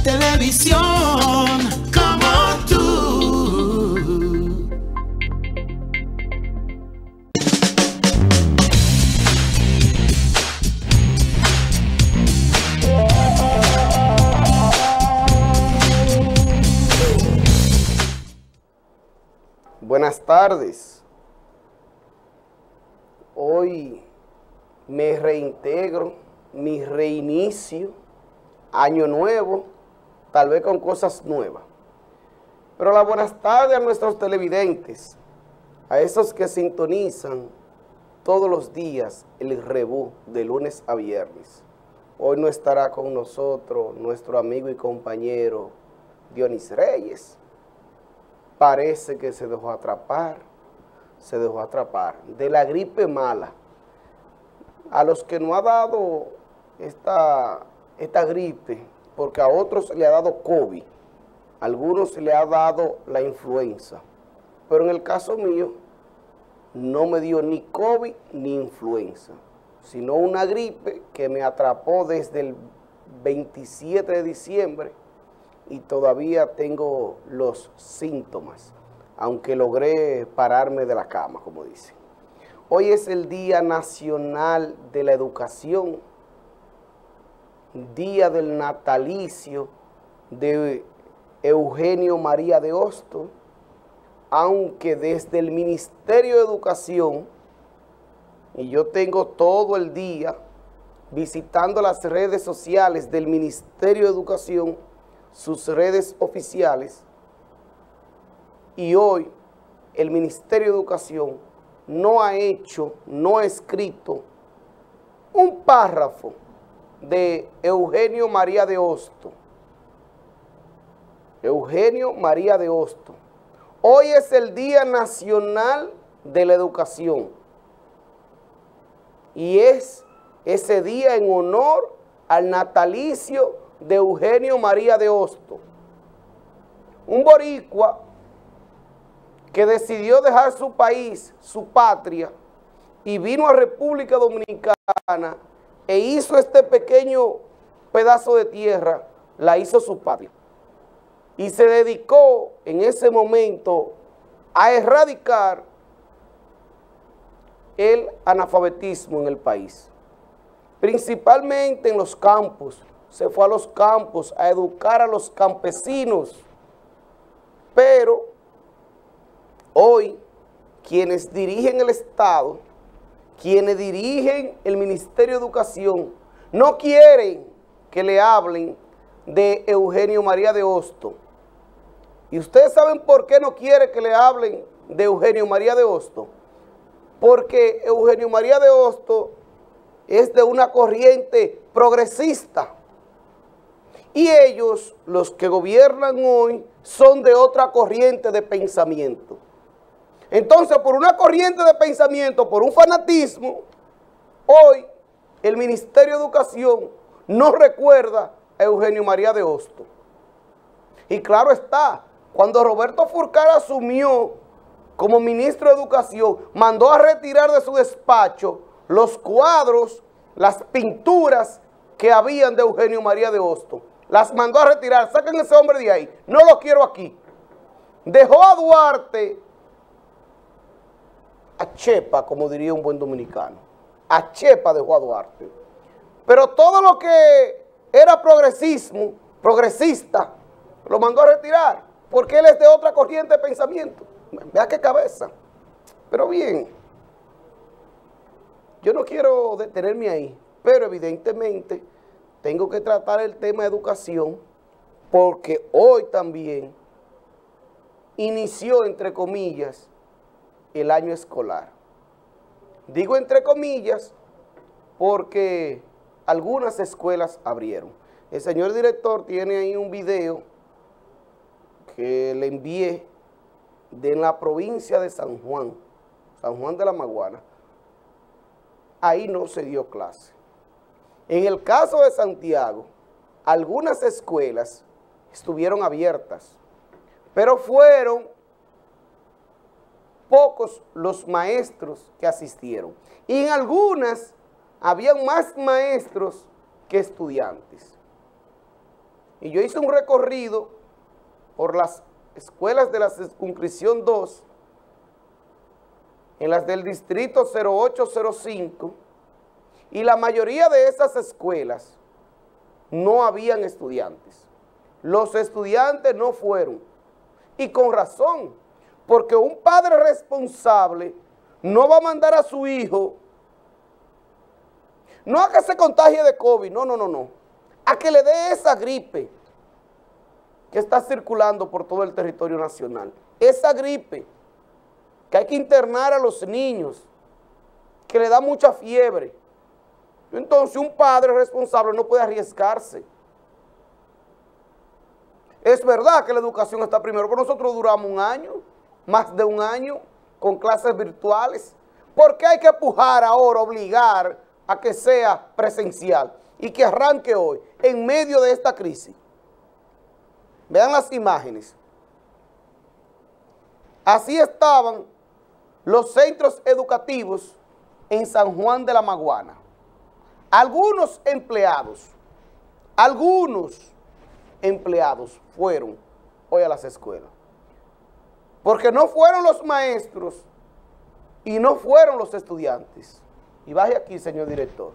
televisión como tú. Buenas tardes. Hoy me reintegro, mi reinicio, año nuevo, tal vez con cosas nuevas. Pero las buenas tardes a nuestros televidentes, a esos que sintonizan todos los días el Rebú de lunes a viernes. Hoy no estará con nosotros nuestro amigo y compañero Dionis Reyes. Parece que se dejó atrapar de la gripe mala. A los que no ha dado esta gripe, porque a otros le ha dado COVID, a algunos le ha dado la influenza, pero en el caso mío no me dio ni COVID ni influenza, sino una gripe que me atrapó desde el 27 de diciembre y todavía tengo los síntomas, aunque logré pararme de la cama, como dicen. Hoy es el Día Nacional de la Educación, día del natalicio de Eugenio María de Hostos, aunque desde el Ministerio de Educación, y yo tengo todo el día visitando las redes sociales del Ministerio de Educación, sus redes oficiales, y hoy el Ministerio de Educación no ha escrito un párrafo de Eugenio María de Hostos. Eugenio María de Hostos. Hoy es el Día Nacional de la Educación y es ese día en honor al natalicio de Eugenio María de Hostos, un boricua que decidió dejar su país, su patria, y vino a República Dominicana e hizo este pequeño pedazo de tierra, la hizo su patria. Y se dedicó en ese momento a erradicar el analfabetismo en el país, principalmente en los campos. Se fue a los campos a educar a los campesinos, pero hoy quienes dirigen el Estado, quienes dirigen el Ministerio de Educación, no quieren que le hablen de Eugenio María de Hostos. ¿Y ustedes saben por qué no quiere que le hablen de Eugenio María de Hostos? Porque Eugenio María de Hostos es de una corriente progresista. Y ellos, los que gobiernan hoy, son de otra corriente de pensamiento. Entonces, por una corriente de pensamiento, por un fanatismo, hoy el Ministerio de Educación no recuerda a Eugenio María de Hostos. Y claro está, cuando Roberto Fulcar asumió como ministro de Educación, mandó a retirar de su despacho los cuadros, las pinturas que habían de Eugenio María de Hostos. Las mandó a retirar. Saquen ese hombre de ahí, no lo quiero aquí. Dejó a Duarte a chepa, como diría un buen dominicano. A chepa dejó a Duarte. Pero todo lo que era progresista, lo mandó a retirar, porque él es de otra corriente de pensamiento. Vea qué cabeza. Pero bien, yo no quiero detenerme ahí, pero evidentemente tengo que tratar el tema de educación, porque hoy también inició, entre comillas, el año escolar. Digo entre comillas porque algunas escuelas abrieron. El señor director tiene ahí un video que le envié de la provincia de San Juan de la Maguana. Ahí no se dio clase. En el caso de Santiago, algunas escuelas estuvieron abiertas, pero fueron pocos los maestros que asistieron. Y en algunas habían más maestros que estudiantes. y yo hice un recorrido por las escuelas de la circunscripción 2, en las del distrito 0805, y la mayoría de esas escuelas no habían estudiantes. Los estudiantes no fueron, y con razón, porque un padre responsable no va a mandar a su hijo, no a que se contagie de COVID, no, a que le dé esa gripe que está circulando por todo el territorio nacional. Esa gripe que hay que internar a los niños, que le da mucha fiebre. Entonces un padre responsable no puede arriesgarse. Es verdad que la educación está primero, pero nosotros duramos un año, más de un año, con clases virtuales. ¿Por qué hay que empujar ahora, obligar a que sea presencial y que arranque hoy, en medio de esta crisis? Vean las imágenes. Así estaban los centros educativos en San Juan de la Maguana. Algunos empleados fueron hoy a las escuelas. Porque no fueron los maestros y no fueron los estudiantes. Y baje aquí, señor director.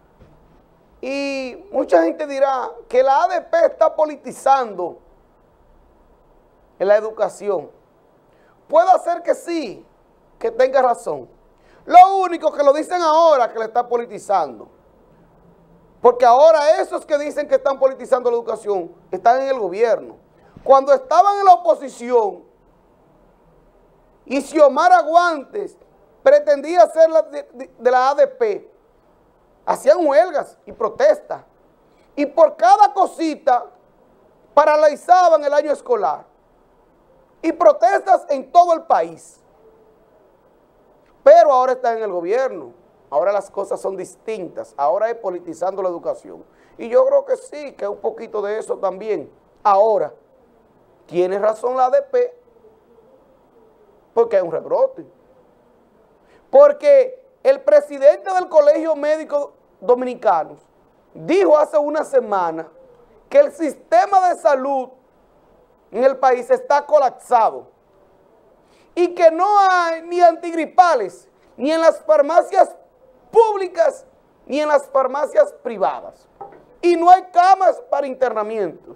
Y mucha gente dirá que la ADP está politizando en la educación. Puede ser que sí, que tenga razón. Lo único que lo dicen ahora que le está politizando. Porque ahora esos que dicen que están politizando la educación están en el gobierno. Cuando estaban en la oposición y Xiomara Guantes pretendía ser de la ADP, hacían huelgas y protestas. Y por cada cosita paralizaban el año escolar. Y protestas en todo el país. Pero ahora están en el gobierno. Ahora las cosas son distintas. Ahora es politizando la educación. Y yo creo que sí, que un poquito de eso también. Ahora, tiene razón la ADP, porque hay un rebrote. Porque el presidente del Colegio Médico Dominicano dijo hace una semana que el sistema de salud en el país está colapsado y que no hay ni antigripales, ni en las farmacias públicas, ni en las farmacias privadas. Y no hay camas para internamientos.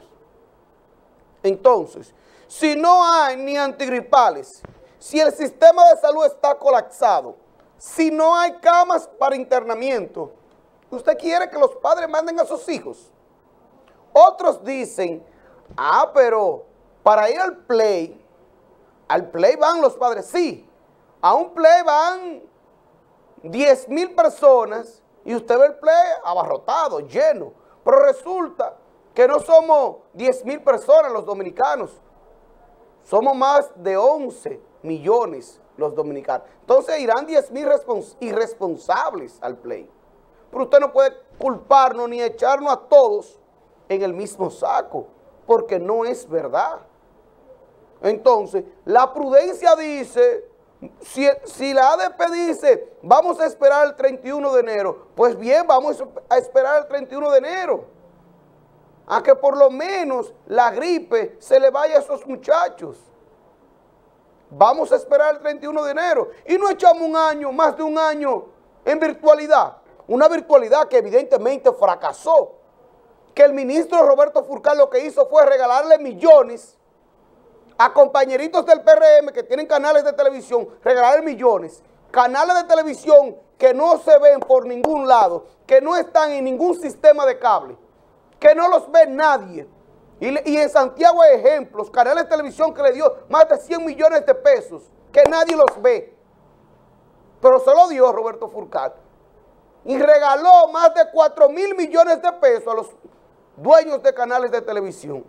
Entonces, si no hay ni antigripales, si el sistema de salud está colapsado, si no hay camas para internamiento, ¿usted quiere que los padres manden a sus hijos? Otros dicen, pero para ir al play van los padres. Sí, a un play van 10,000 personas y usted ve el play abarrotado, lleno. Pero resulta que no somos 10,000 personas los dominicanos, somos más de 11 millones los dominicanos. Entonces irán 10,000 irresponsables al play. Pero usted no puede culparnos ni echarnos a todos en el mismo saco, porque no es verdad. Entonces, la prudencia dice, si la ADP dice, vamos a esperar el 31 de enero, pues bien, vamos a esperar el 31 de enero, a que por lo menos la gripe se le vaya a esos muchachos. Vamos a esperar el 31 de enero y no echamos un año, más de un año en virtualidad. Una virtualidad que evidentemente fracasó. Que el ministro Roberto Furcal lo que hizo fue regalarle millones a compañeritos del PRM que tienen canales de televisión, regalarle millones. Canales de televisión que no se ven por ningún lado, que no están en ningún sistema de cable, que no los ve nadie. Y en Santiago hay ejemplos, canales de televisión que le dio más de 100 millones de pesos, que nadie los ve. Pero se lo dio Roberto Furcal. Y regaló más de 4,000 millones de pesos a los dueños de canales de televisión.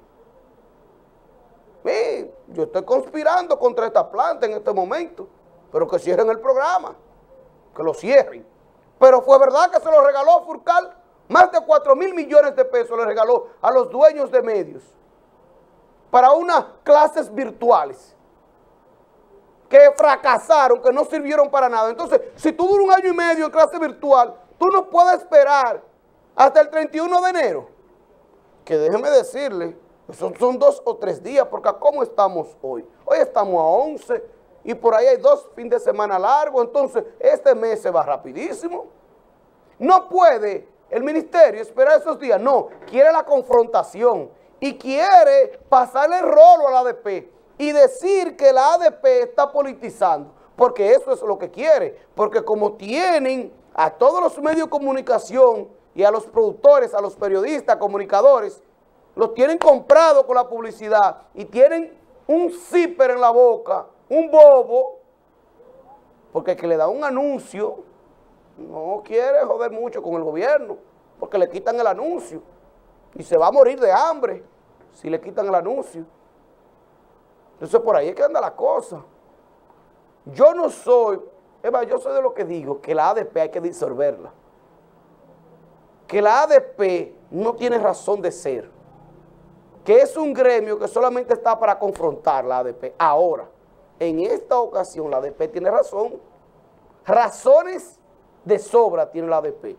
Yo estoy conspirando contra esta planta en este momento, pero que cierren el programa, que lo cierren. Pero fue verdad que se lo regaló Furcal. Más de 4,000 millones de pesos le regaló a los dueños de medios para unas clases virtuales que fracasaron, que no sirvieron para nada. Entonces, si tú duras un año y medio en clase virtual, tú no puedes esperar hasta el 31 de enero. que déjeme decirle, esos son 2 o 3 días, porque ¿cómo estamos hoy? Hoy estamos a 11 y por ahí hay 2 fines de semana largos, entonces este mes se va rapidísimo. No puede el ministerio esperar esos días, no, quiere la confrontación y quiere pasarle el rolo a la ADP y decir que la ADP está politizando, porque eso es lo que quiere, porque como tienen a todos los medios de comunicación y a los productores, a los periodistas, comunicadores, los tienen comprados con la publicidad y tienen un zipper en la boca, un bobo, porque el que le da un anuncio no quiere joder mucho con el gobierno, porque le quitan el anuncio y se va a morir de hambre si le quitan el anuncio. Entonces por ahí es que anda la cosa. Yo no soy, yo soy de lo que digo, que la ADP hay que disolverla. Que la ADP no tiene razón de ser. Que es un gremio que solamente está para confrontar la ADP. Ahora, en esta ocasión la ADP tiene razón. Razones de sobra tiene la ADP.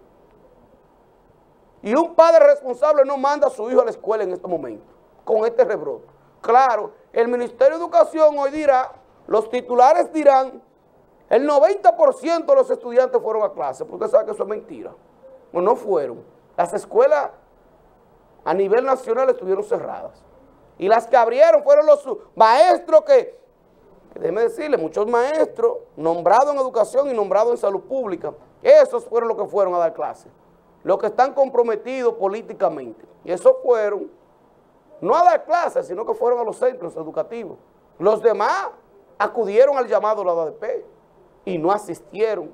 Y un padre responsable no manda a su hijo a la escuela en este momento, con este rebrote. Claro, el Ministerio de Educación hoy dirá, los titulares dirán, el 90% de los estudiantes fueron a clase, porque usted sabe que eso es mentira. O no fueron. Las escuelas a nivel nacional estuvieron cerradas. Y las que abrieron fueron los maestros que déjeme decirle, muchos maestros nombrados en educación y nombrados en salud pública, esos fueron los que fueron a dar clases. Los que están comprometidos políticamente. Y esos fueron, no a dar clases, sino que fueron a los centros educativos. Los demás acudieron al llamado de la ADP y no asistieron.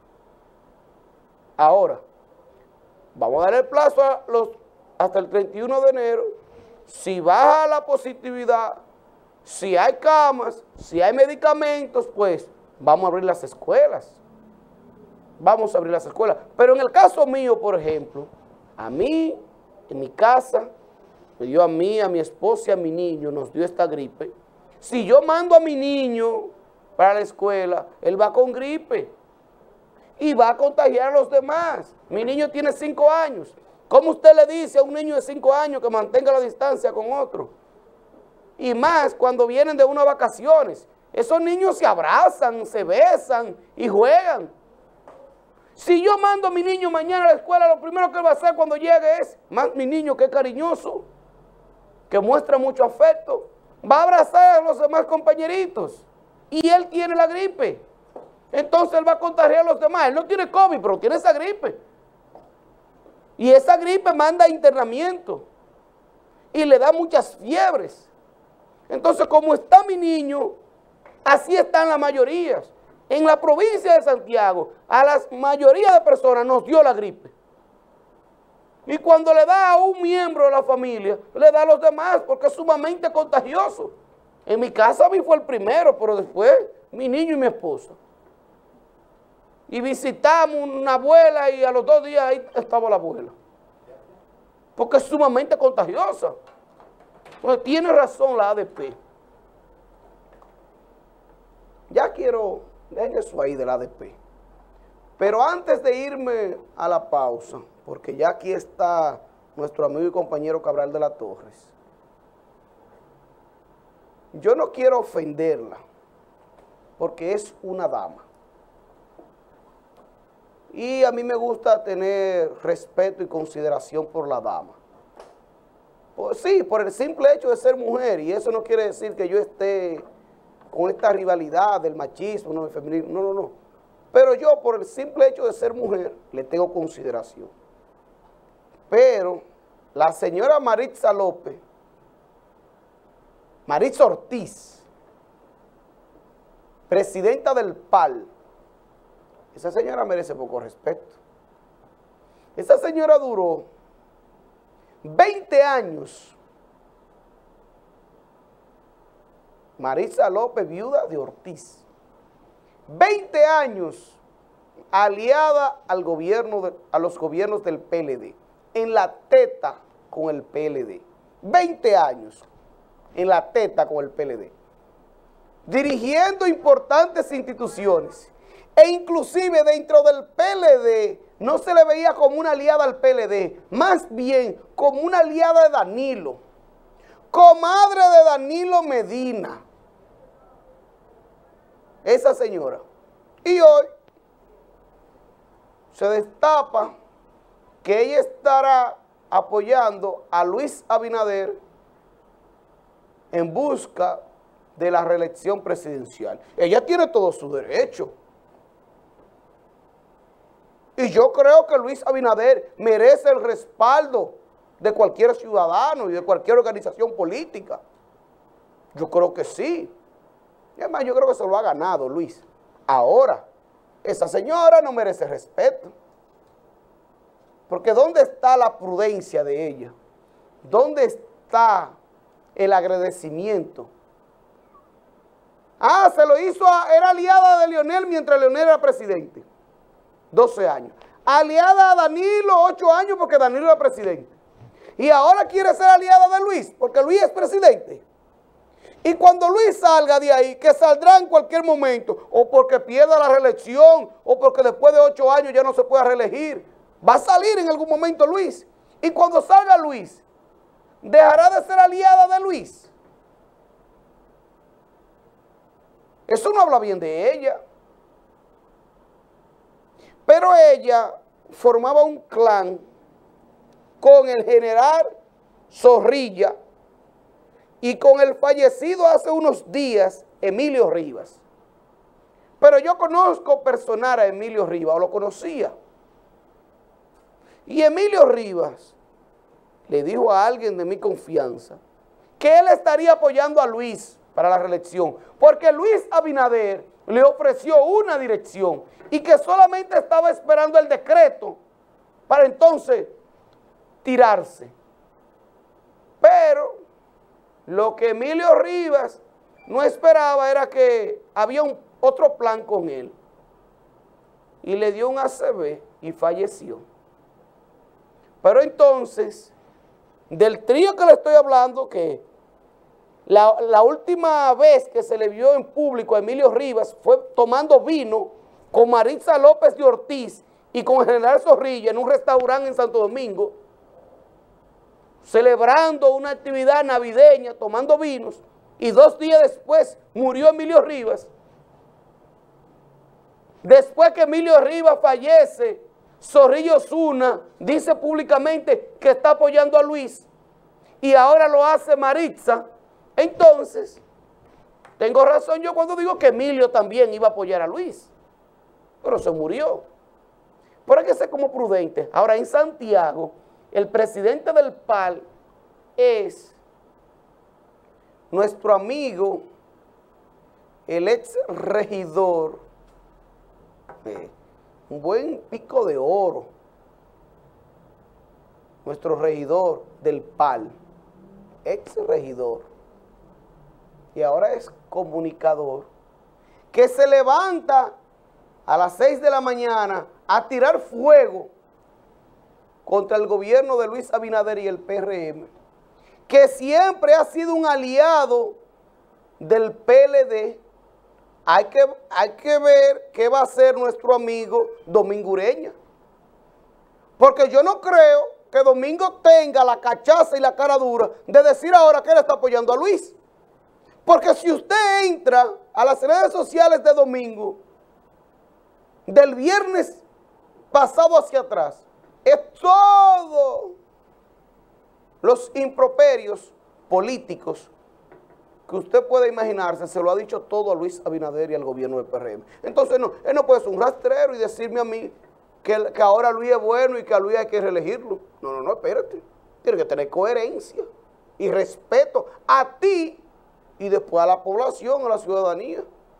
Ahora, vamos a dar el plazo hasta el 31 de enero. Si baja la positividad, si hay camas, si hay medicamentos, pues vamos a abrir las escuelas. Vamos a abrir las escuelas. Pero en el caso mío, por ejemplo, a mí, en mi casa, me dio a mí, a mi esposa y a mi niño, nos dio esta gripe. Si yo mando a mi niño para la escuela, él va con gripe y va a contagiar a los demás. Mi niño tiene 5 años. ¿Cómo usted le dice a un niño de 5 años que mantenga la distancia con otro? Y más cuando vienen de unas vacaciones. Esos niños se abrazan, se besan y juegan. Si yo mando a mi niño mañana a la escuela, lo primero que él va a hacer cuando llegue es, más mi niño que es cariñoso, que muestra mucho afecto, va a abrazar a los demás compañeritos y él tiene la gripe. Entonces él va a contagiar a los demás. Él no tiene COVID, pero tiene esa gripe. Y esa gripe manda internamiento y le da muchas fiebres. Entonces, como está mi niño, así están las mayorías. En la provincia de Santiago, a la mayoría de personas nos dio la gripe. Y cuando le da a un miembro de la familia, le da a los demás, porque es sumamente contagioso. En mi casa a mí fue el primero, pero después mi niño y mi esposa. Y visitamos una abuela y a los 2 días ahí estaba la abuela. Porque es sumamente contagiosa. Entonces tiene razón la ADP. Ya quiero, dejen eso ahí de la ADP. Pero antes de irme a la pausa, porque ya aquí está nuestro amigo y compañero Cabral de la Torres, yo no quiero ofenderla, porque es una dama. Y a mí me gusta tener respeto y consideración por la dama. Pues sí, por el simple hecho de ser mujer, y eso no quiere decir que yo esté con esta rivalidad del machismo, no, del feminismo, no, no, no. Pero yo, por el simple hecho de ser mujer, le tengo consideración. Pero la señora Maritza López, Maritza Ortiz, presidenta del PAL, esa señora merece poco respeto. Esa señora duró 20 años. Maritza López, viuda de Ortiz. 20 años aliada al gobierno a los gobiernos del PLD, en la teta con el PLD. 20 años en la teta con el PLD. Dirigiendo importantes instituciones. E inclusive dentro del PLD no se le veía como una aliada al PLD, más bien como una aliada de Danilo, comadre de Danilo Medina, esa señora. Y hoy se destapa que ella estará apoyando a Luis Abinader en busca de la reelección presidencial. Ella tiene todo su derecho. Y yo creo que Luis Abinader merece el respaldo de cualquier ciudadano y de cualquier organización política. Yo creo que sí. Y además, yo creo que se lo ha ganado Luis. Ahora, esa señora no merece respeto. Porque ¿dónde está la prudencia de ella? ¿Dónde está el agradecimiento? Ah, se lo hizo, era aliada de Leonel mientras Leonel era presidente. 12 años. Aliada a Danilo, 8 años porque Danilo era presidente. Y ahora quiere ser aliada de Luis porque Luis es presidente. Y cuando Luis salga de ahí, que saldrá en cualquier momento, o porque pierda la reelección, o porque después de 8 años ya no se pueda reelegir, va a salir en algún momento Luis. Y cuando salga Luis, ¿dejará de ser aliada de Luis? Eso no habla bien de ella. Pero ella formaba un clan con el general Zorrilla y con el fallecido hace unos días, Emilio Rivas. Pero yo conozco personal a Emilio Rivas, o lo conocía. Y Emilio Rivas le dijo a alguien de mi confianza que él estaría apoyando a Luis para la reelección, porque Luis Abinader le ofreció una dirección y que solamente estaba esperando el decreto para entonces tirarse. Pero lo que Emilio Rivas no esperaba era que había otro plan con él. Y le dio un ACV y falleció. Pero entonces, del trío que le estoy hablando, que la última vez que se le vio en público a Emilio Rivas fue tomando vino con Maritza López de Ortiz y con el general Zorrilla en un restaurante en Santo Domingo, celebrando una actividad navideña, tomando vinos, y 2 días después murió Emilio Rivas. Después que Emilio Rivas fallece, Zorrilla Osuna dice públicamente que está apoyando a Luis, y ahora lo hace Maritza. Entonces, tengo razón yo cuando digo que Emilio también iba a apoyar a Luis, pero se murió. Pero hay que ser como prudente. Ahora, en Santiago, el presidente del PAL es nuestro amigo, el ex regidor, un buen pico de oro, nuestro regidor del PAL, ex regidor, y ahora es comunicador, que se levanta a las 6 de la mañana a tirar fuego contra el gobierno de Luis Abinader y el PRM, que siempre ha sido un aliado del PLD. Hay que ver qué va a hacer nuestro amigo Domingo Ureña, porque yo no creo que Domingo tenga la cachaza y la cara dura de decir ahora que él está apoyando a Luis. Porque si usted entra a las redes sociales de Domingo, del viernes pasado hacia atrás, es todo los improperios políticos que usted puede imaginarse, se lo ha dicho todo a Luis Abinader y al gobierno del PRM. Entonces no, él no puede ser un rastrero y decirme a mí que ahora Luis es bueno y que a Luis hay que reelegirlo. No, espérate. Tiene que tener coherencia y respeto a ti y después a la población, a la ciudadanía.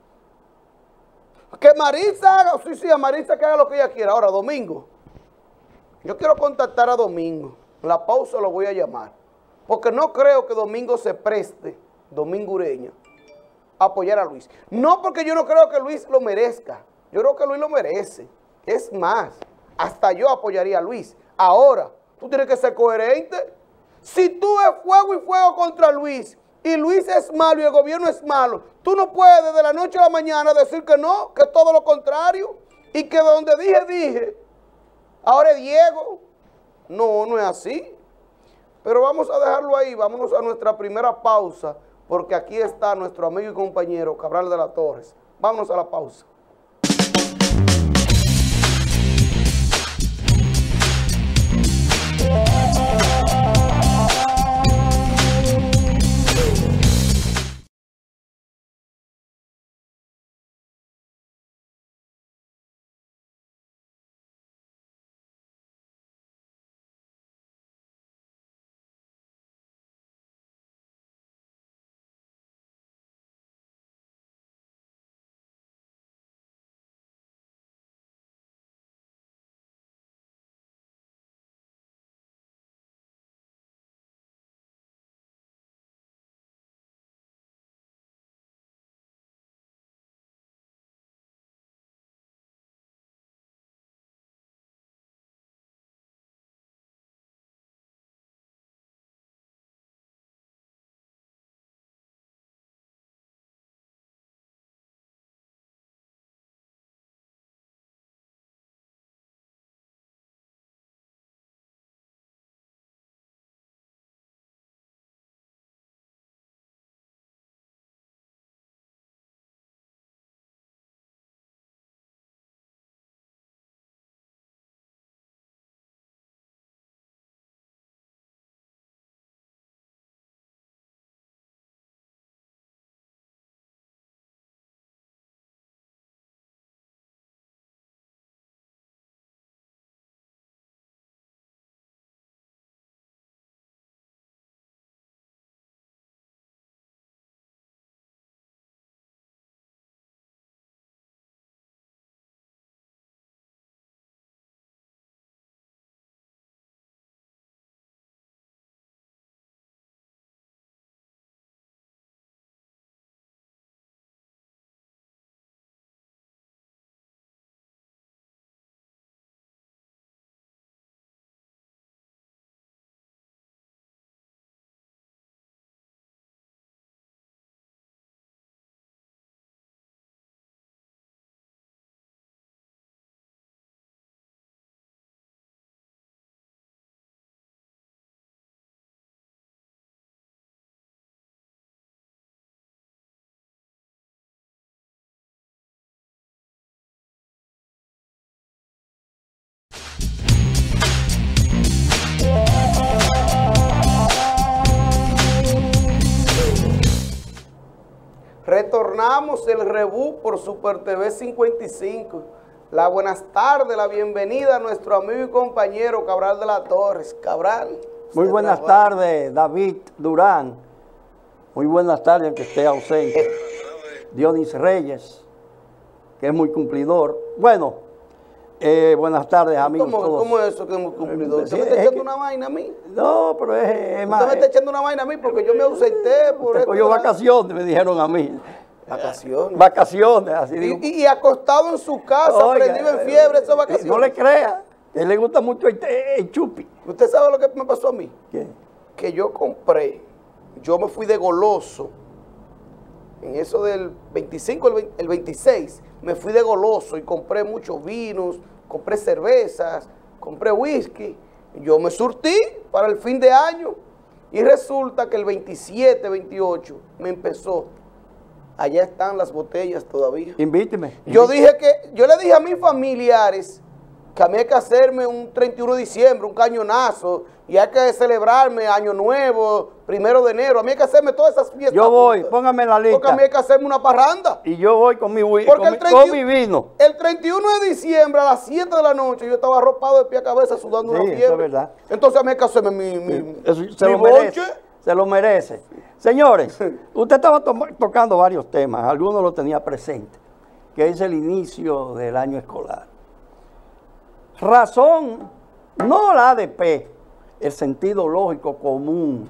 Que Maritza haga, sí, a Maritza que haga lo que ella quiera. Ahora, Domingo, yo quiero contactar a Domingo. En la pausa lo voy a llamar. Porque no creo que Domingo se preste, Domingo Ureña, a apoyar a Luis. No porque yo no creo que Luis lo merezca. Yo creo que Luis lo merece. Es más, hasta yo apoyaría a Luis. Ahora, tú tienes que ser coherente. Si tú es fuego y fuego contra Luis y Luis es malo y el gobierno es malo. Tú no puedes de la noche a la mañana decir que no, que es todo lo contrario, y que donde dije, ahora es Diego. No, no es así. Pero vamos a dejarlo ahí, vámonos a nuestra primera pausa, porque aquí está nuestro amigo y compañero Cabral de la Torres. Vámonos a la pausa. Retornamos el rebú por Super TV 55. La buenas tardes, la bienvenida a nuestro amigo y compañero Cabral de la Torres. Cabral. Muy buenas tardes, David Durán. Muy buenas tardes, aunque esté ausente. Dionis Reyes, que es muy cumplidor. Bueno, buenas tardes, amigos todos. ¿Cómo es eso que es muy cumplidor? ¿Usted me está echando una vaina a mí? No, pero es más... ¿Usted me está echando una vaina a mí porque yo me ausenté por esto? Cogió vacaciones, me dijeron a mí. Vacaciones. Vacaciones, así digo. Y acostado en su casa, prendido en fiebre, esas vacaciones. No le crea, a él le gusta mucho el chupi. ¿Usted sabe lo que me pasó a mí? ¿Qué? Que yo me fui de goloso, en eso del 25, el 26, me fui de goloso y compré muchos vinos, compré cervezas, compré whisky. Yo me surtí para el fin de año y resulta que el 27, 28 me empezó. Allá están las botellas todavía. Invíteme. Yo le dije a mis familiares que a mí hay que hacerme un 31 de diciembre, un cañonazo, y hay que celebrarme Año Nuevo, 1 de enero. A mí hay que hacerme todas esas fiestas. Yo voy, póngame en la lista. Porque a mí hay que hacerme una parranda. Y yo voy con mi vino. El 31 de diciembre a las 7 de la noche yo estaba arropado de pie a cabeza sudando una fiebre. Eso es verdad. Entonces a mí hay que hacerme se lo merece. Se lo merece. Señores, usted estaba tocando varios temas, algunos los tenía presentes, que es el inicio del año escolar. Razón, no la ADP, el sentido lógico común.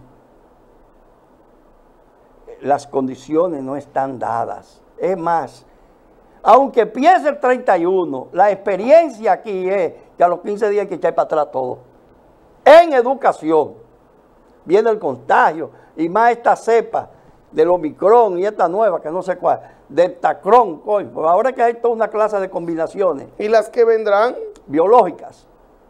Las condiciones no están dadas. Es más, aunque empiece el 31, la experiencia aquí es que a los 15 días hay que echar para atrás todo. En educación viene el contagio y más esta cepa del Omicron y esta nueva, que no sé cuál, del Tacrón, coño, pues ahora que hay toda una clase de combinaciones ¿Y las que vendrán? biológicas.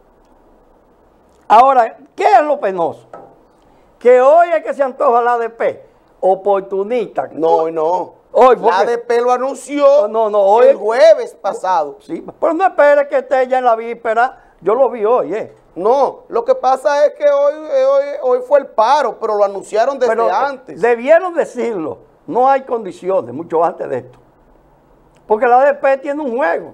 Ahora, ¿qué es lo penoso? Que hoy es que se antoja la ADP, oportunista. No, no. Hoy, La ADP lo anunció hoy, el jueves pasado. Sí, pero no espere que esté ya en la víspera. Yo lo vi hoy, No, lo que pasa es que hoy fue el paro, pero lo anunciaron desde Pero antes. debieron decirlo. No hay condiciones, mucho antes de esto. Porque la ADP tiene un juego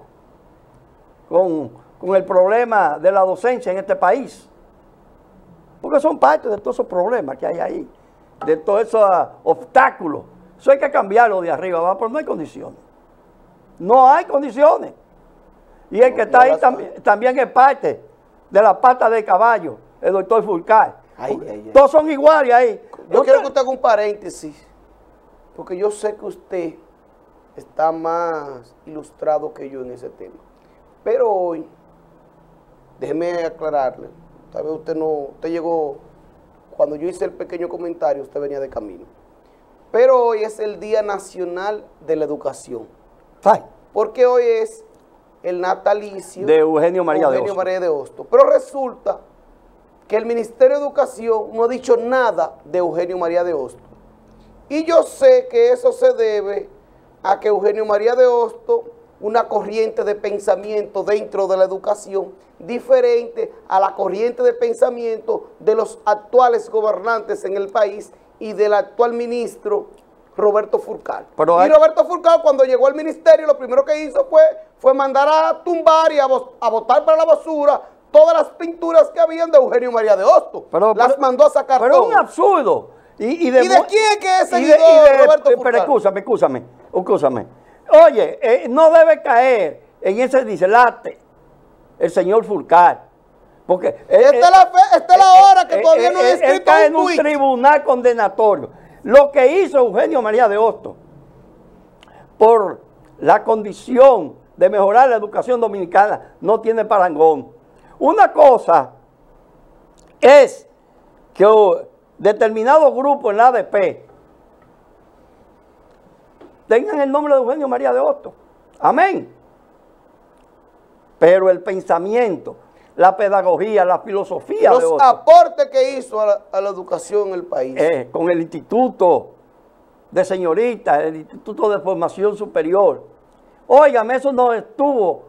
con el problema de la docencia en este país. Porque son parte de todos esos problemas que hay ahí, de todos esos obstáculos. Eso hay que cambiarlo de arriba abajo, pero no hay condiciones. No hay condiciones. Y el que está ahí también es parte de la pata de caballo, el doctor Fulcar. Todos son iguales ahí. Yo quiero que usted haga un paréntesis, porque yo sé que usted está más ilustrado que yo en ese tema. Pero hoy, déjeme aclararle, tal vez usted llegó, cuando yo hice el pequeño comentario, usted venía de camino. Pero hoy es el Día Nacional de la Educación. Ay. Porque hoy es el natalicio de Eugenio María de Hostos. Pero resulta que el Ministerio de Educación no ha dicho nada de Eugenio María de Hostos. Y yo sé que eso se debe a que Eugenio María de Hostos, una corriente de pensamiento dentro de la educación, diferente a la corriente de pensamiento de los actuales gobernantes en el país y del actual ministro Roberto Fulcar. Y Roberto Fulcar, cuando llegó al ministerio, lo primero que hizo fue mandar a tumbar y a botar para la basura todas las pinturas que habían de Eugenio María de Hostos. Las mandó a sacar pero todo. Es un absurdo. ¿Y de quién es que es seguidor Roberto Fulcar? Pero escúchame. Oye, no debe caer en ese dislate el señor Fulcar. Porque esta es la hora que todavía no es escrito cae en un tribunal condenatorio. Lo que hizo Eugenio María de Hostos por la condición de mejorar la educación dominicana no tiene parangón. Una cosa es que determinados grupos en la ADP tengan el nombre de Eugenio María de Hostos. Amén. Pero el pensamiento, la pedagogía, la filosofía de Hostos, los aportes que hizo a la educación en el país. Con el Instituto de Señoritas, el Instituto de Formación Superior. Óigame, eso no estuvo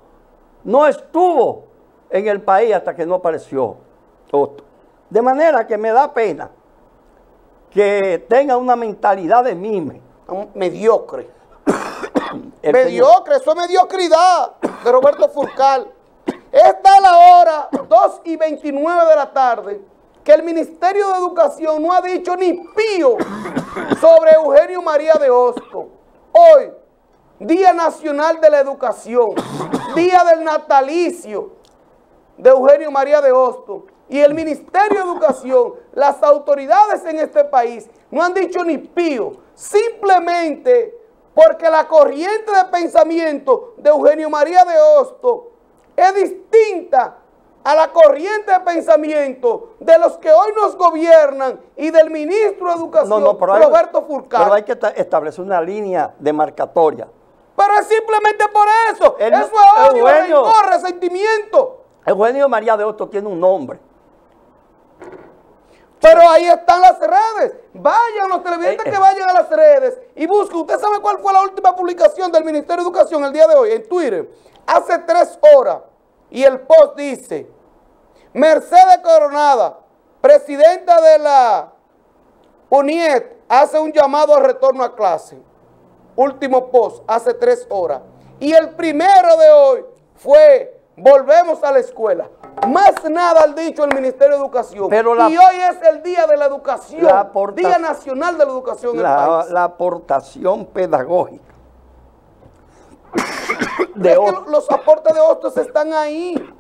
en el país hasta que no apareció Hostos. De manera que me da pena que tenga una mentalidad de mime. Mediocre. Mediocre, eso es mediocridad de Roberto Fulcar. Esta es la hora, 2:29 de la tarde, que el Ministerio de Educación no ha dicho ni pío sobre Eugenio María de Hostos. Hoy, Día Nacional de la Educación, Día del Natalicio de Eugenio María de Hostos, y el Ministerio de Educación, las autoridades en este país, no han dicho ni pío, simplemente porque la corriente de pensamiento de Eugenio María de Hostos es distinta a la corriente de pensamiento de los que hoy nos gobiernan y del ministro de Educación, Roberto Fulcar. Pero hay que establecer una línea demarcatoria. Pero es simplemente por eso. Eso es odio, rencor, resentimiento. Eugenio María de Hostos tiene un nombre. Pero ahí están las redes. Vayan los televidentes que vayan a las redes y busquen. ¿Usted sabe cuál fue la última publicación del Ministerio de Educación el día de hoy en Twitter? Hace 3 horas. Y el post dice: Mercedes Coronada, presidenta de la UNIED, hace un llamado al retorno a clase. Último post, hace 3 horas. Y el primero de hoy fue: volvemos a la escuela. Más nada ha dicho el Ministerio de Educación. Y hoy es el Día de la Educación, Día Nacional de la Educación en el país. La aportación pedagógica. Es que los aportes de Hostos están ahí.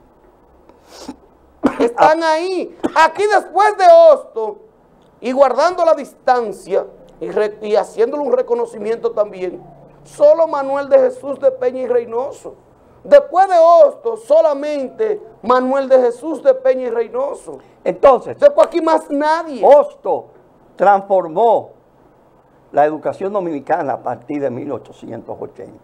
Están ahí. Aquí después de Hostos, y guardando la distancia, y haciéndole un reconocimiento también, solo Manuel de Jesús de Peña y Reynoso. Después de Hostos, solamente Manuel de Jesús de Peña y Reynoso. Entonces, después aquí más nadie. Hostos transformó la educación dominicana a partir de 1880.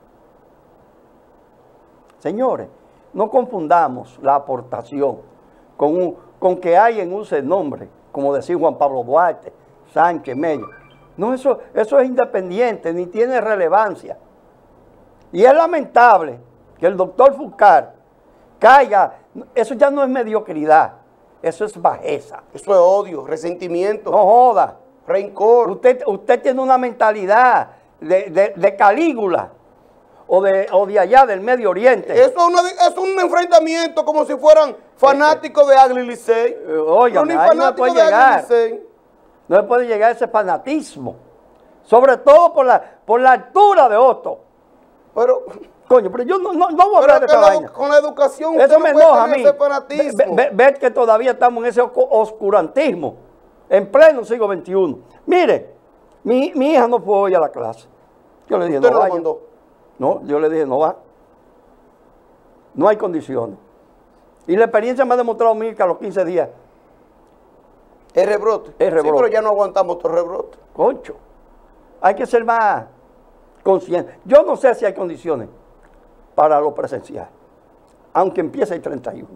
Señores, no confundamos la aportación con que alguien use el nombre, como decía Juan Pablo Duarte, Sánchez, Mella. No, eso es independiente, ni tiene relevancia. Y es lamentable que el doctor Fulcar caiga, eso ya no es mediocridad, eso es bajeza. Eso es odio, resentimiento, No joda. rencor. Usted tiene una mentalidad de Calígula o de allá del Medio Oriente. Eso es un enfrentamiento como si fueran fanáticos de Águila y Licey. Óigame, ni ahí no fanáticos puede de Águila y llegar. Licey. No se puede llegar a ese fanatismo. Sobre todo por la altura de Otto. Pero, Coño, pero yo no voy a pero hablar de esta vaina. con la educación Eso usted me no puede enoja a tener mí. ese fanatismo. Ver que todavía estamos en ese oscurantismo, en pleno siglo XXI. Mire, mi hija no fue hoy a la clase. Yo le dije, Usted no no la vaya. mandó. No, yo le dije, no va. No hay condiciones. Y la experiencia me ha demostrado a mí que a los 15 días, Es rebrote. Es rebrote. Sí, pero ya no aguantamos otro rebrote. concho, hay que ser más conscientes. Yo no sé si hay condiciones para lo presencial, aunque empiece el 31.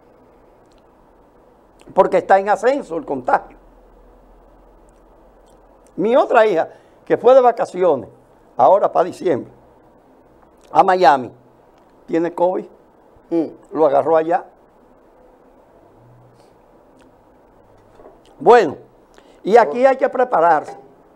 Porque está en ascenso el contagio. Mi otra hija, que fue de vacaciones, ahora para diciembre, a Miami, tiene COVID, lo agarró allá. Bueno, y aquí hay que prepararse,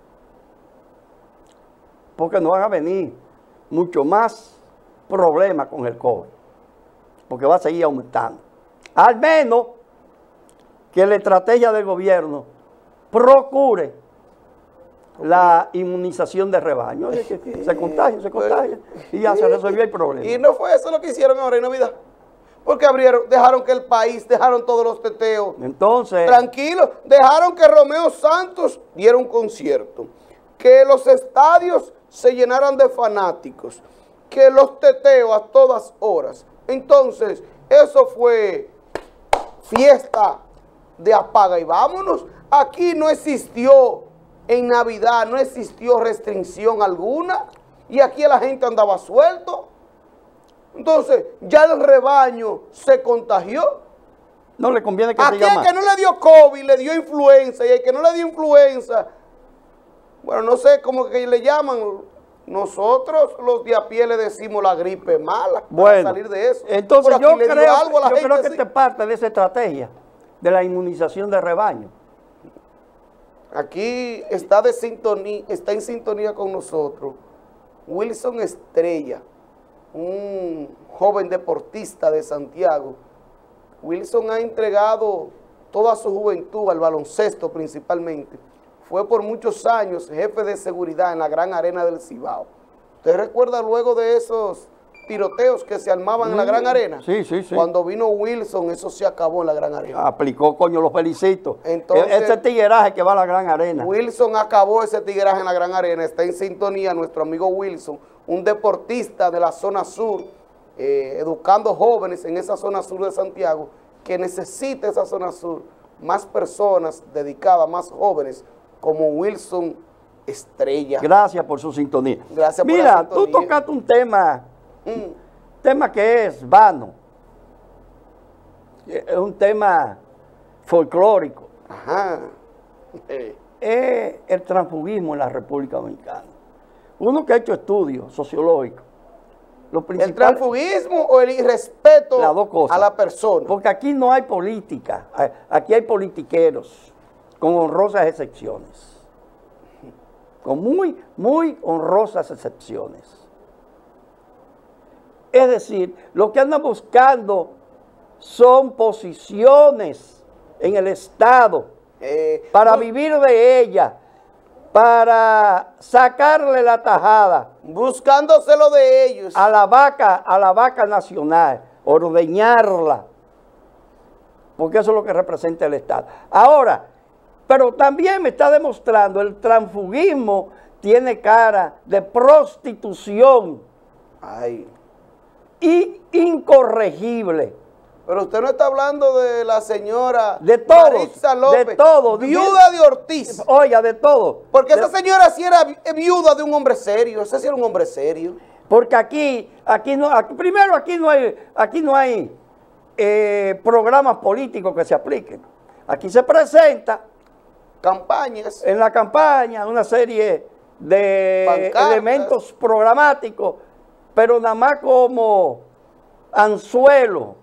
porque no van a venir mucho más problemas con el COVID, porque va a seguir aumentando. Al menos que la estrategia del gobierno procure la inmunización de rebaño. Oye, que se contagia, y ya se resolvió el problema. Y no fue eso lo que hicieron ahora en Navidad. Porque dejaron que el país, dejaron todos los teteos. Entonces, Tranquilos, dejaron que Romeo Santos diera un concierto. Que los estadios se llenaran de fanáticos. Que los teteos a todas horas. Entonces, eso fue fiesta de apaga y vámonos. Aquí no existió en Navidad, no existió restricción alguna. Y aquí la gente andaba suelto. Entonces, ya el rebaño se contagió. no le conviene que Aquí siga el más. que no le dio COVID, le dio influenza. Y el que no le dio influenza, bueno, no sé cómo que le llaman. Nosotros, los de a pie, le decimos la gripe mala. Para Bueno, salir de eso. entonces Pero yo aquí le dio algo a la creo gente, que sí. esta es parte de esa estrategia de la inmunización de rebaño. Aquí está en sintonía con nosotros Wilson Estrella, un joven deportista de Santiago. Wilson ha entregado toda su juventud al baloncesto principalmente. Fue por muchos años jefe de seguridad en la Gran Arena del Cibao. ¿Usted recuerda luego de esos tiroteos que se armaban en la Gran Arena? Sí, sí, sí. Cuando vino Wilson, eso se acabó en la Gran Arena. Aplicó, coño, los felicito. Entonces, Ese tigueraje que va a la Gran Arena. Wilson acabó ese tigueraje en la Gran Arena, está en sintonía nuestro amigo Wilson, un deportista de la zona sur, educando jóvenes en esa zona sur de Santiago, que necesita esa zona sur más personas dedicadas, más jóvenes, como Wilson Estrella. Gracias por su sintonía. Gracias por la Mira, sintonía. tú tocaste un tema que es vano. Es un tema folclórico. Ajá. Es el transfugismo en la República Dominicana. Uno que ha hecho estudios sociológicos. Lo ¿El principal, transfugismo o el irrespeto las dos cosas. a la persona? Porque aquí no hay política, aquí hay politiqueros, con honrosas excepciones. Con muy honrosas excepciones. Es decir, lo que andan buscando son posiciones en el Estado para vivir de ella, para sacarle la tajada Buscándoselo de ellos. a la vaca nacional, ordeñarla, porque eso es lo que representa el Estado. Ahora, pero también me está demostrando, el transfugismo tiene cara de prostitución Ay. y incorregible. Pero usted no está hablando de la señora De todos, Maritza López, de todos. viuda de Ortiz. Oiga, de todo. Porque esa señora sí era viuda de un hombre serio. Ese sí era un hombre serio. Porque primero aquí no hay programas políticos que se apliquen. Aquí se presenta Campañas. en la campaña una serie de Pancartas. elementos programáticos, pero nada más como anzuelo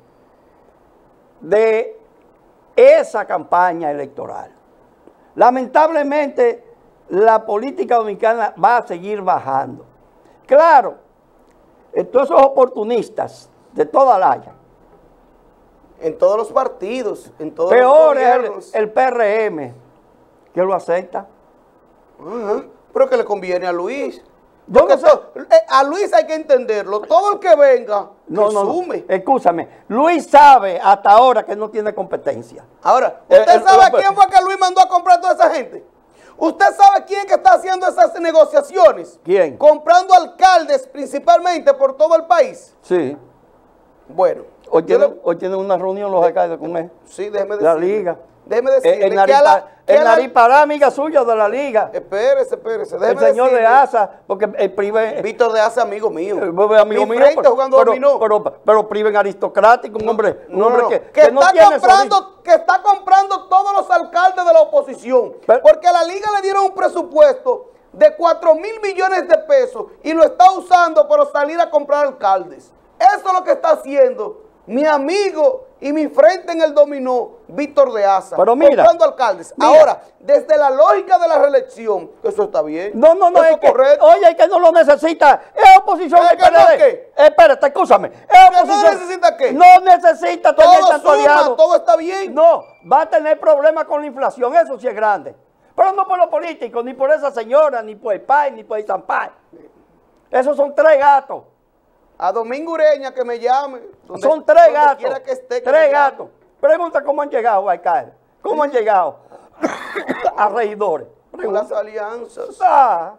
de esa campaña electoral. Lamentablemente, la política dominicana va a seguir bajando. Claro, todos esos oportunistas de toda la haya. En todos los partidos, en todos Peor los es gobiernos. el PRM, que lo acepta. Ajá. Pero que le conviene a Luis. Yo Porque no sé. a Luis hay que entenderlo. Todo el que venga, No, que no, sume. escúchame. Luis sabe hasta ahora que no tiene competencia. Ahora, ¿usted el- sabe quién fue que Luis mandó a comprar toda esa gente? ¿Usted sabe quién que está haciendo esas negociaciones? ¿Quién? Comprando alcaldes principalmente por todo el país. Sí. Bueno, Hoy yo tienen una reunión los alcaldes con él. sí, déjeme La decirle. liga. Déjeme decirle El que a la... que a la- naripará, amiga suya de la liga. Espérese. El Déjeme señor de decirle. Asa, porque el prive... Víctor de Asa, amigo mío. amigo Mi mío, frente jugando dominó. pero priven aristocrático, un hombre, No. que no está tiene comprando, que está comprando todos los alcaldes de la oposición. Pero- Porque a la liga le dieron un presupuesto de 4.000 millones de pesos y lo está usando para salir a comprar alcaldes. Eso es lo que está haciendo mi amigo y mi frente en el dominó, Víctor de Asa. Pero mira, comprando alcaldes. mira. Ahora, desde la lógica de la reelección, eso está bien. No, Eso es que, correcto. oye, es que no lo necesita. Es oposición ¿Es del que no PLD. qué? Espérate, escúchame. Es ¿Que no oposición. necesita qué? No necesita tener Todo tanto aliado. suma, todo está bien. No, va a tener problemas con la inflación, eso sí es grande. Pero no por los políticos, ni por esa señora, ni por el PAI, ni por el Zampay. Esos son tres gatos. A Domingo Ureña que me llame. Son tres donde gatos. quiera que esté, que Tres me llame. gatos. Pregunta cómo han llegado, alcalde. ¿Cómo han llegado a regidores? Con las alianzas. Ah,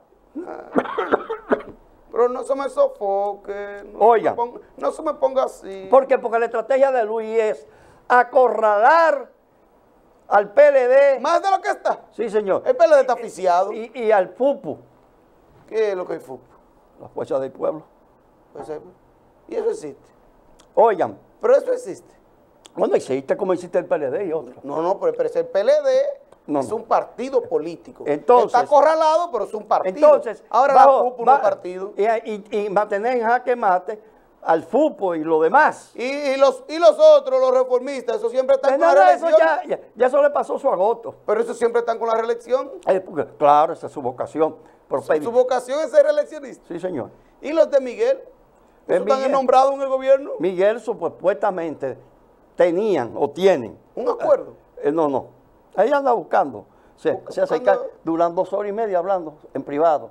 Pero no se me sofoque. Oiga. No se me ponga así. ¿por qué? Porque la estrategia de Luis es acorralar al PLD. Más de lo que está. Sí, señor. El PLD está asfixiado. Y al FUPU, ¿Qué es lo que es FUP? la Fuerza del Pueblo. Pues, y eso existe. Oigan, Pero eso existe. bueno, existe como existe el PLD y otro. No, pero el PLD No, es no. un partido político. Entonces- está acorralado, pero es un partido. Entonces, ahora bajo- la FUP no es partido. Y mantener en jaque mate al FUPO y lo demás. Y los otros, los reformistas, eso siempre están Pues con la nada, eso reelección. ya eso le pasó su agoto. Pero eso siempre están con la reelección. Porque, claro, esa es su vocación. Su vocación es ser reeleccionista. Sí, señor. ¿Y los de Miguel? De ¿Eso están Miguel. nombrados en el gobierno? Miguel supuestamente tenían o tienen. ¿Un acuerdo? No. Ahí anda buscando. Se acerca, Buscando- duran 2 horas y media hablando en privado.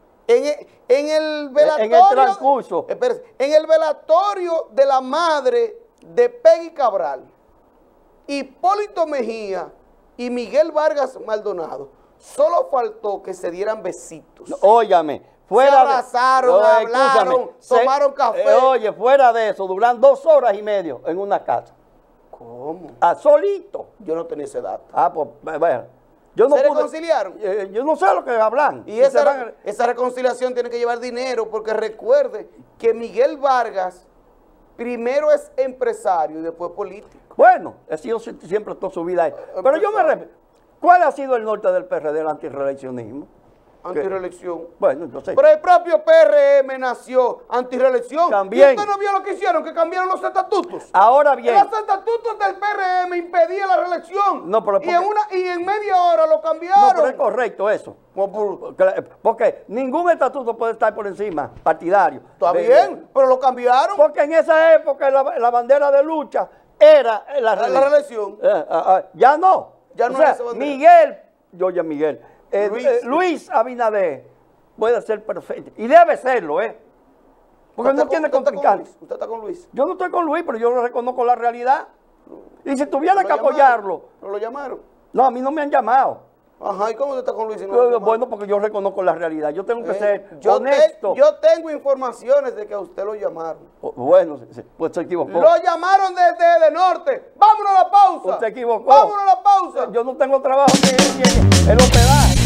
En el velatorio... En el transcurso. Espérese, en el velatorio de la madre de Peggy Cabral, Hipólito Mejía y Miguel Vargas Maldonado, solo faltó que se dieran besitos. Óigame, fuera Se abrazaron, hablaron, tomaron café. Oye, fuera de eso, duran 2 horas y media en una casa. ¿Cómo? Solito. Yo no tenía ese dato. Pues, bueno. Yo no ¿Se pude- reconciliaron? Yo no sé lo que hablan. Y se van- esa reconciliación tiene que llevar dinero, porque recuerde que Miguel Vargas primero es empresario y después político. Bueno, he sido siempre toda su vida ahí. Pero yo me repito, ¿cuál ha sido el norte del PRD, el antirreeleccionismo? Antireelección. Bueno, entonces, Pero el propio PRM nació antireelección. También. ¿Y usted no vio lo que hicieron? Que cambiaron los estatutos. ahora bien, Los estatutos del PRM impedían la reelección. No, pero y en media hora lo no, pero es cambiaron. correcto eso. Porque ningún estatuto puede estar por encima, partidario. Está bien, pero lo cambiaron. Porque en esa época la bandera de lucha era la La reelección. Ya no. Ya O no sea, es esa bandera. Miguel, Luis. Luis Abinader puede ser perfecto. Y debe serlo, Porque ¿Usted no tiene está con contrincante. Luis? ¿Usted está con Luis? Yo no estoy con Luis, pero yo no reconozco la realidad. Y si tuviera ¿No que lo llamaron? apoyarlo, ¿No lo llamaron? no, a mí no me han llamado. Ajá, ¿y cómo usted está con Luis? Y no lo llamaron? Bueno, porque yo reconozco la realidad. Yo tengo que ser honesto. Yo tengo informaciones de que a usted lo llamaron. Bueno, pues se equivocó. Lo llamaron desde el norte. Vámonos a la pausa. Usted equivocó. Vámonos a la pausa. Yo no tengo trabajo ni en hospedaje.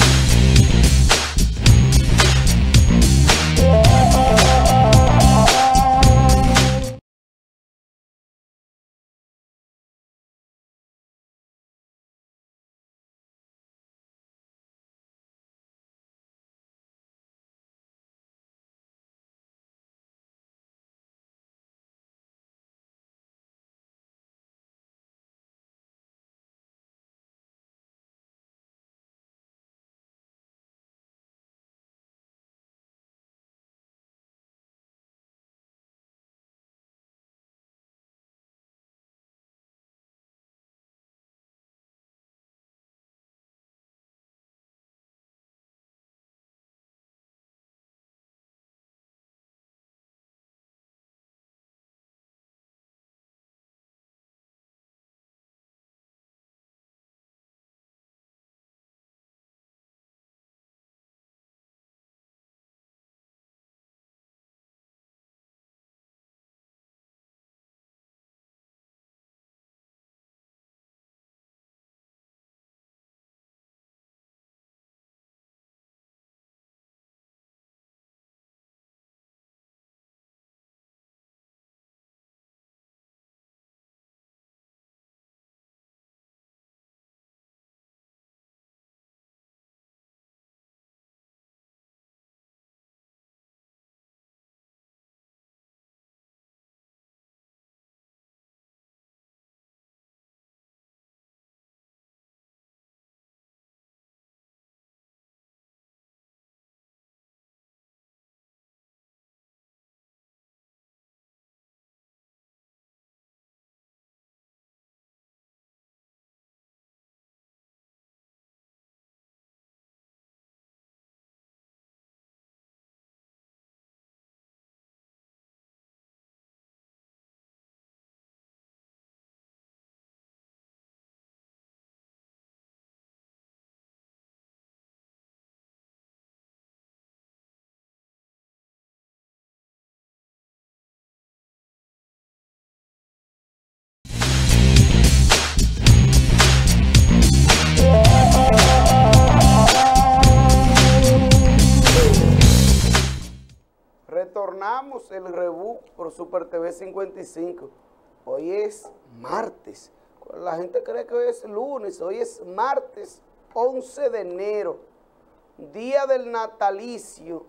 Retornamos el Rebú por Super TV 55. Hoy es martes. La gente cree que hoy es lunes. Hoy es martes 11 de enero, día del natalicio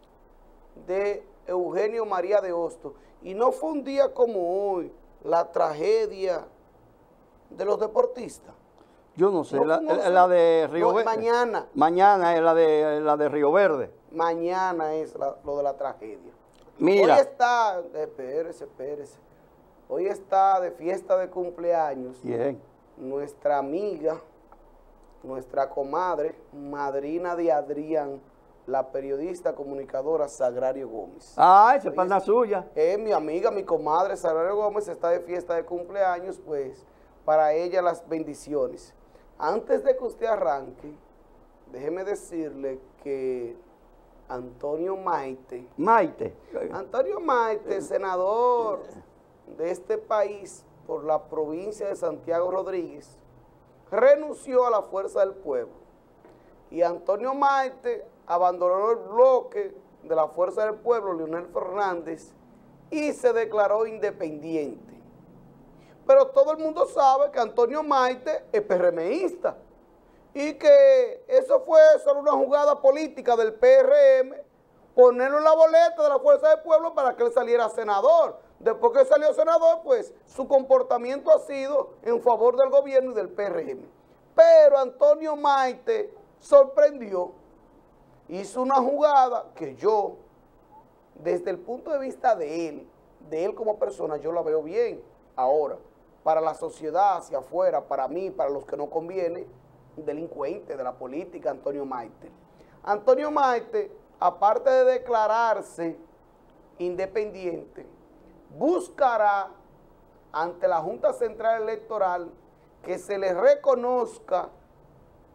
de Eugenio María de Hostos. Y no fue un día como hoy, la tragedia de los deportistas. Yo no sé, No, la de Río Verde. Mañana. Mañana es la de Río Verde. Mañana es lo de la tragedia. Mira. Hoy está, espérese. Hoy está de fiesta de cumpleaños. Bien. Nuestra amiga, nuestra comadre, madrina de Adrián, la periodista comunicadora Sagrario Gómez. Ah, esa es pana suya. Mi amiga, mi comadre Sagrario Gómez está de fiesta de cumpleaños, pues para ella las bendiciones. Antes de que usted arranque, déjeme decirle que Antonio Maite, senador de este país por la provincia de Santiago Rodríguez, renunció a la Fuerza del Pueblo. Y Antonio Maite abandonó el bloque de la Fuerza del Pueblo, Leonel Fernández, y se declaró independiente. Pero todo el mundo sabe que Antonio Maite es PRMista y que eso fue solo una jugada política del PRM, ponerlo en la boleta de la Fuerza del Pueblo para que él saliera senador. Después que salió senador, pues su comportamiento ha sido en favor del gobierno y del PRM. Pero Antonio Maite sorprendió, hizo una jugada que yo, desde el punto de vista de él como persona, yo la veo bien. Ahora, para la sociedad hacia afuera, para mí, para los que no conviene, un delincuente de la política, Antonio Maite. Antonio Maite, aparte de declararse independiente, buscará ante la Junta Central Electoral que se le reconozca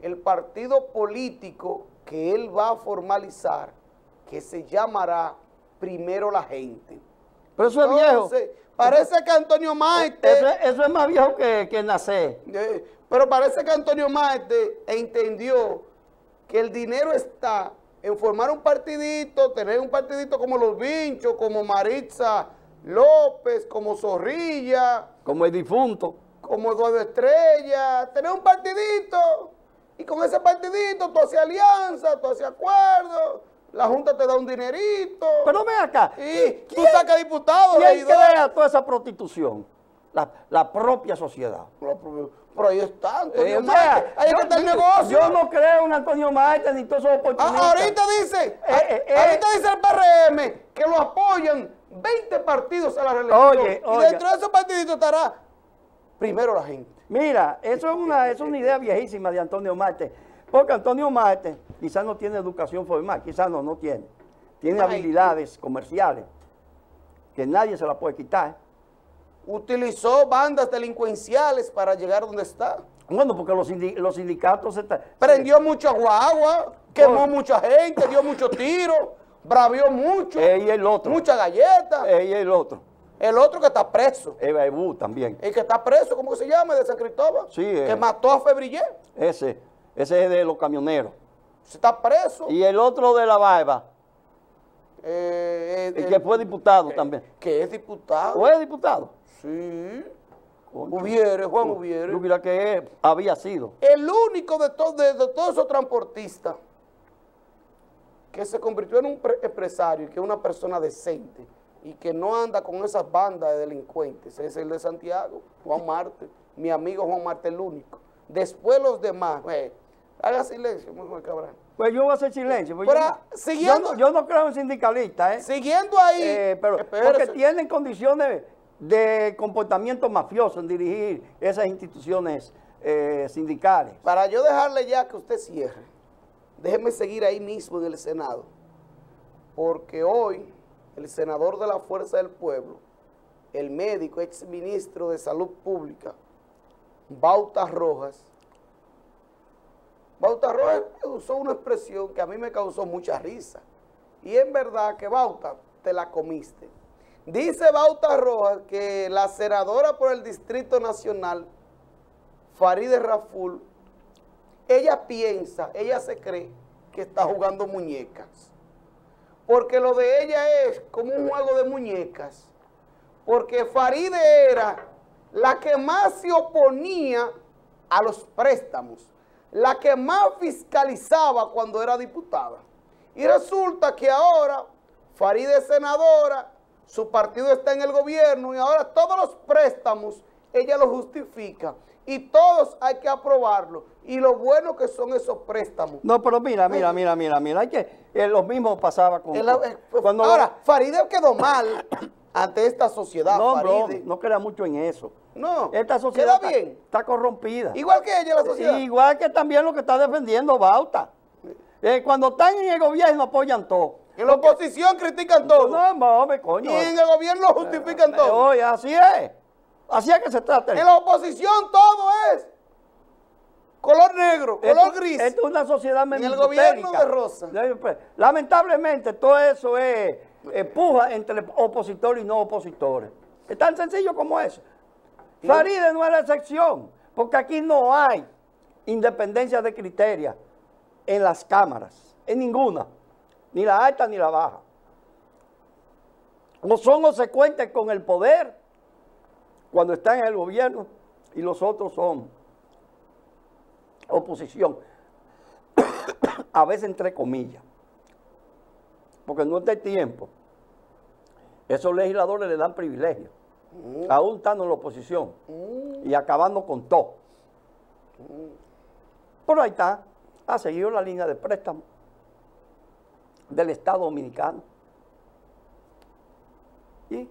el partido político que él va a formalizar, que se llamará Primero la Gente. Pero eso es viejo. Entonces, parece que Antonio Maite... Eso es más viejo que nacer. Pero parece que Antonio Maite entendió que el dinero está en formar un partidito, tener un partidito como Los Vinchos, como Maritza López, como Zorrilla, Como el difunto. como Eduardo Estrella, tener un partidito, y con ese partidito tú haces alianza, tú haces acuerdos, la Junta te da un dinerito, Pero ven acá. y tú sacas diputados, ¿Quién regidores. crea toda esa prostitución? La propia sociedad. Pero ahí está, Antonio O sea, Maite, ahí es que está el negocio. Yo no creo en Antonio Maite ni todos esos oportunistas. Ahorita dice el PRM que lo apoyan 20 partidos a la reelección. Oye. Y dentro de esos partiditos estará Primero la Gente. Mira, eso es una idea viejísima de Antonio Maite. Porque Antonio Maite quizás no tiene educación formal, quizás no tiene. Tiene habilidades comerciales que nadie se la puede quitar. Utilizó bandas delincuenciales para llegar donde está. Bueno, porque los sindicatos... Prendió mucha guagua, quemó mucha gente, dio muchos tiros, bravió mucho, Y el otro. mucha galleta. Y el otro. El otro que está preso. Ebú también. El que está preso, ¿cómo que se llama? De San Cristóbal. Sí, que mató a Febrillé. Ese es de los camioneros. Está preso. Y el otro de la barba, El que fue diputado también. Que es diputado. ¿Fue diputado? Sí. Concho. Juan Ubiere. Yo mira que había sido. El único de todos esos transportistas que se convirtió en un empresario y que es una persona decente y que no anda con esas bandas de delincuentes es el de Santiago, Juan Marte. Mi amigo Juan Marte, el único. Después los demás, haga silencio, muy Cabral. Pues yo voy a hacer silencio. Pues Pero, siguiendo- yo no creo en sindicalistas, Siguiendo ahí, pero espérese. porque tienen condiciones de comportamiento mafioso en dirigir esas instituciones sindicales. Para yo dejarle ya que usted cierre, déjeme seguir ahí mismo en el Senado, porque hoy el senador de la Fuerza del Pueblo, el médico, ex ministro de Salud Pública, Bauta Rojas usó una expresión que a mí me causó mucha risa, y es verdad que Bauta, te la comiste. Dice Bauta Rojas que la senadora por el Distrito Nacional, Farideh Raful, ella se cree que está jugando muñecas. Porque lo de ella es como un juego de muñecas. Porque Farideh era la que más se oponía a los préstamos, la que más fiscalizaba cuando era diputada. Y resulta que ahora Farideh es senadora, su partido está en el gobierno y ahora todos los préstamos ella los justifica y todos hay que aprobarlos. Y lo bueno que son esos préstamos. No, pero mira. Hay que, lo mismo pasaba con... cuando, Ahora, Farideh quedó mal ante esta sociedad. no, Farideh. bro, no crea mucho en eso. No, Esta sociedad queda bien. está corrompida. Igual que ella, la sociedad. Igual que también lo que está defendiendo Bauta. Cuando están en el gobierno apoyan todo. En la oposición critican todo. No, coño. Y en el gobierno justifican todo. Oye, así es. Así es que se trata. En la oposición todo es color negro, color gris. Esto es una sociedad En el mendotérica. gobierno de Rosa. Lamentablemente todo eso es puja entre opositores y no opositores. Es tan sencillo como eso. Farideh no es la excepción, porque aquí no hay independencia de criterio en las cámaras, en ninguna, ni la alta ni la baja. No son consecuentes con el poder cuando están en el gobierno y los otros son oposición, a veces entre comillas, porque no está el tiempo. Esos legisladores le dan privilegios, aún estando en la oposición y acabando con todo. Pero ahí está, ha seguido la línea de préstamo del Estado Dominicano. Y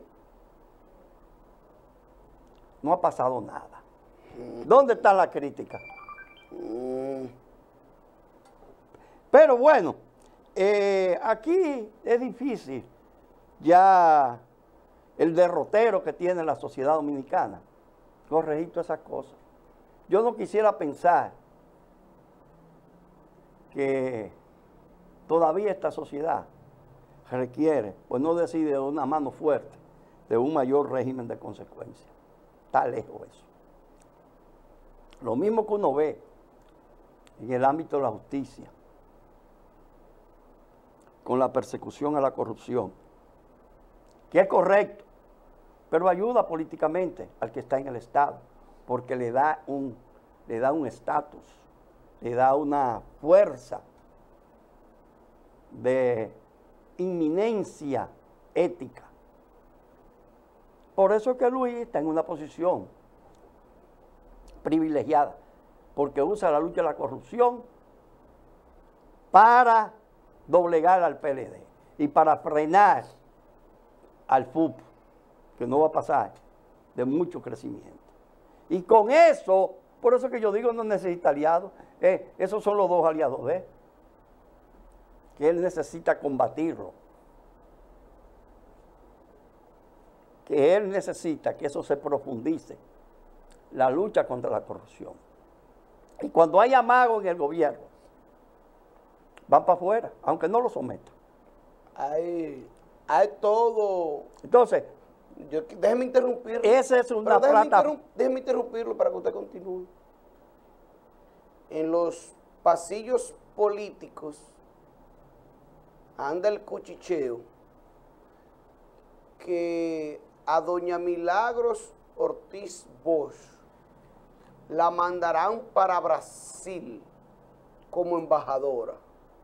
no ha pasado nada. ¿Dónde está la crítica? Pero bueno, aquí es difícil ya el derrotero que tiene la sociedad dominicana corregir todas esas cosas. Yo no quisiera pensar que todavía esta sociedad requiere, pues no decide de una mano fuerte, de un mayor régimen de consecuencias. Está lejos eso. Lo mismo que uno ve en el ámbito de la justicia, con la persecución a la corrupción, que es correcto, pero ayuda políticamente al que está en el Estado, porque le da un estatus, le da una fuerza de inminencia ética. Por eso es que Luis está en una posición privilegiada, porque usa la lucha a la corrupción para doblegar al PLD y para frenar al FUP, que no va a pasar de mucho crecimiento. Y con eso, por eso que yo digo no necesita aliados, esos son los dos aliados de él, que él necesita combatirlo, que él necesita que eso se profundice, la lucha contra la corrupción. Y cuando hay amagos en el gobierno, van para afuera, aunque no lo sometan. Hay todo. Entonces, Déjeme interrumpirlo. esa es una plata. Déjeme interrumpirlo para que usted continúe. En los pasillos políticos anda el cuchicheo que a doña Milagros Ortiz Bosch la mandarán para Brasil como embajadora,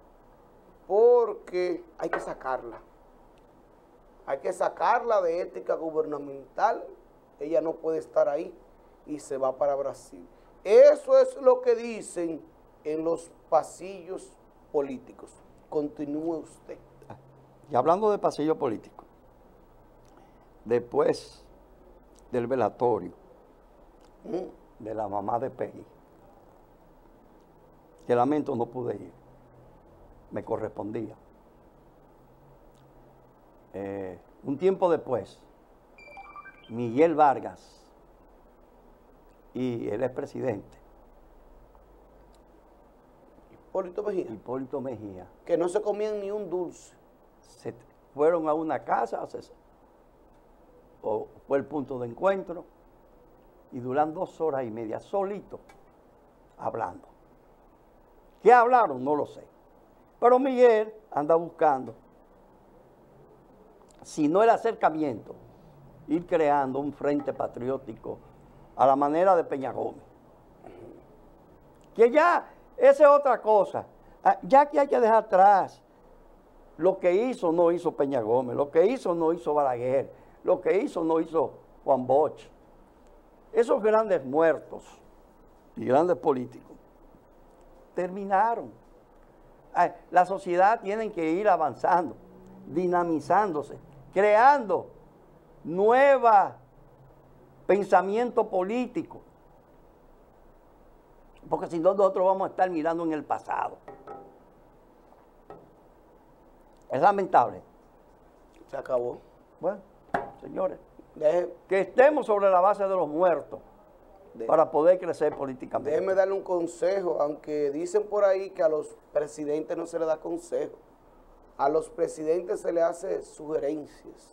porque hay que sacarla. Hay que sacarla de ética gubernamental. Ella no puede estar ahí y se va para Brasil. Eso es lo que dicen en los pasillos políticos. Continúe usted. Y hablando de pasillo político, después del velatorio de la mamá de Peggy, que lamento no pude ir, me correspondía. Un tiempo después, Miguel Vargas y el expresidente Hipólito Mejía, que no se comían ni un dulce. se fueron a una casa, o fue el punto de encuentro, y duran 2 horas y media solitos hablando. ¿Qué hablaron? No lo sé. Pero Miguel anda buscando, si no el acercamiento, ir creando un frente patriótico a la manera de Peña Gómez. Que ya, esa es otra cosa. Ya que hay que dejar atrás lo que hizo, no hizo Peña Gómez, lo que hizo, no hizo Balaguer, lo que hizo, no hizo Juan Bosch. Esos grandes muertos y grandes políticos terminaron. La sociedad tiene que ir avanzando, dinamizándose, creando nuevos pensamiento político. Porque si no, nosotros vamos a estar mirando en el pasado. Es lamentable. Se acabó. Bueno, señores, Deje- que estemos sobre la base de los muertos para poder crecer políticamente. Déjeme darle un consejo, aunque dicen por ahí que a los presidentes no se les da consejo. A los presidentes se les hace sugerencias.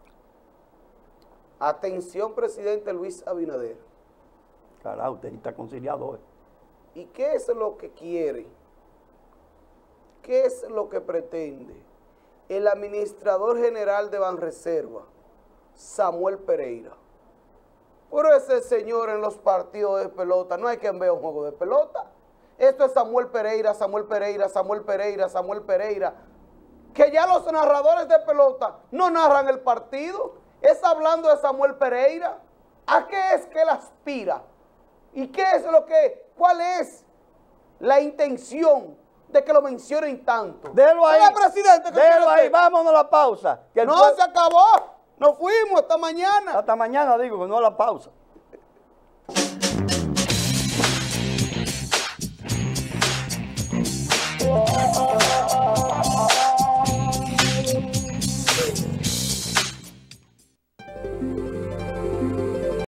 Atención, presidente Luis Abinader. Carajo, usted está conciliador. ¿Y qué es lo que quiere? ¿Qué es lo que pretende el administrador general de Banreserva, Samuel Pereira? Pero ese señor en los partidos de pelota, no hay quien vea un juego de pelota. Esto es Samuel Pereira, Samuel Pereira, Samuel Pereira, Samuel Pereira. Que ya los narradores de pelota no narran el partido. Es hablando de Samuel Pereira. ¿A qué es que él aspira? ¿Y qué es cuál es la intención de que lo mencionen tanto? Déjalo ahí. Señor presidente, ¿qué Déjalo quiere ahí, hacer? vámonos a la pausa. Que No, se acabó. Nos fuimos hasta mañana. hasta mañana digo que no a la pausa.